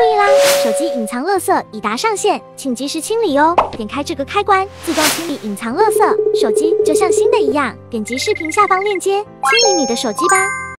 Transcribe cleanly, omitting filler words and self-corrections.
意啦！手机隐藏垃圾已达上线，请及时清理哦。点开这个开关，自动清理隐藏垃圾，手机就像新的一样。点击视频下方链接，清理你的手机吧。